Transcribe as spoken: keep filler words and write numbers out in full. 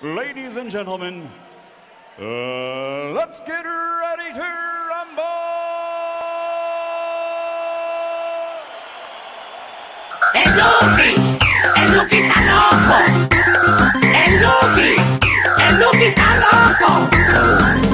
Ladies and gentlemen, uh, let's get ready to rumble! ¡El Lucky! ¡El Lucky está loco! ¡El Lucky! ¡El Lucky está loco!